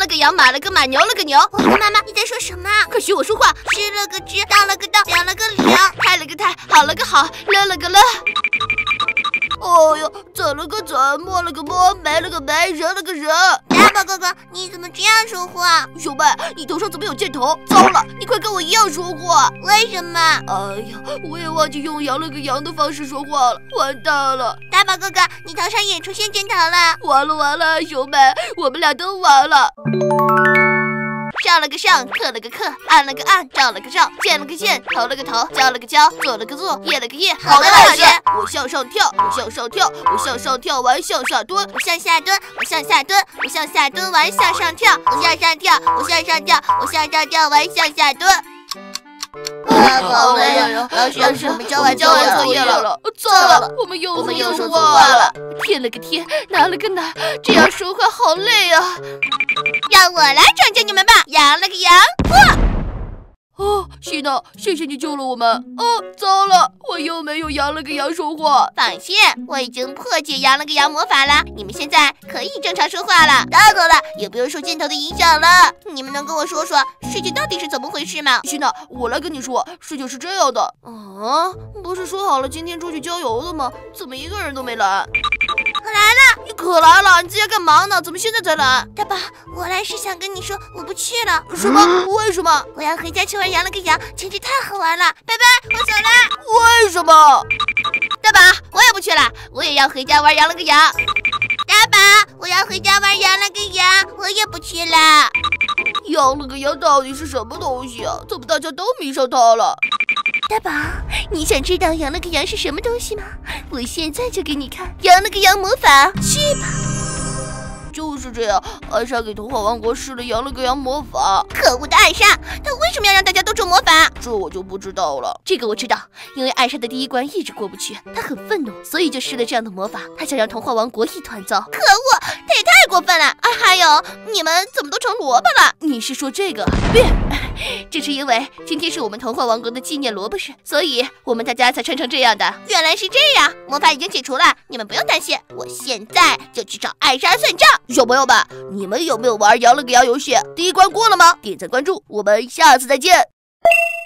了个羊，马了个马，牛了个牛。 妈妈，你在说什么？ 快许我说话。 吃了个吃，当了个当，量了个量， 太了个太，好了个好，乐了个乐。哦哟，怎了个怎，摸了个摸，没了个没，人了个人。 大宝哥哥，你怎么这样说话？ 小白，你头上怎么有箭头？糟了，你快跟我一样说话。 为什么？ 哎呀，我也忘记用羊了个羊的方式说话了，完蛋了。 大宝哥哥，你头上也出现箭头了。 完了完了，小白，我们俩都完了。上了个上，刻了个刻，按了个按，照了个照，见了个见，投了个投，交了个交，做了个做，业了个业。 好的，老师。 我向上跳，我向上跳，我向上跳完向下蹲， 我向下蹲，我向下蹲，我向下蹲完向上跳，我向上跳，我向上跳，我向上跳完向下蹲。 好累呀！ 老师，我们交完作业了，糟了，我们又说错话了。天了个天，哪了个哪，这样说话好累啊！ 让我来拯救你们吧！羊了个羊， 哦，希娜，谢谢你救了我们。哦，糟了，我又没有羊了个羊说话。 放心，我已经破解羊了个羊魔法了，你们现在可以正常说话了。太好了，也不用受箭头的影响了。你们能跟我说说事情到底是怎么回事吗？ 希娜，我来跟你说，事情是这样的。啊，不是说好了今天出去郊游的吗？怎么一个人都没来？ 可来了， 你可来了，你在家干嘛呢？怎么现在才来？ 大宝，我来是想跟你说，我不去了。 什么？为什么？ 我要回家去玩羊了个羊，简直太好玩了！拜拜，我走了。 为什么？ 大宝，我也不去了，我也要回家玩羊了个羊。大宝，我要回家玩羊了个羊，我也不去了。 羊了个羊到底是什么东西啊？怎么大家都迷上它了？ 大宝，你想知道羊了个羊是什么东西吗？我现在就给你看羊了个羊魔法，去吧。 就是这样，艾莎给童话王国施了羊了个羊魔法。 可恶的艾莎，她为什么要让大家都中魔法？ 这我就不知道了。 这个我知道，因为艾莎的第一关一直过不去，她很愤怒，所以就施了这样的魔法。她想让童话王国一团糟。可恶，她也太过分了！啊，还有，你们怎么都成萝卜了？ 你是说这个？ 别，这是因为今天是我们童话王国的纪念萝卜日，所以我们大家才穿成这样的。原来是这样，魔法已经解除了，你们不用担心，我现在就去找艾莎算账。 小朋友们，你们有没有玩羊了个羊游戏？第一关过了吗？点赞关注，我们下次再见。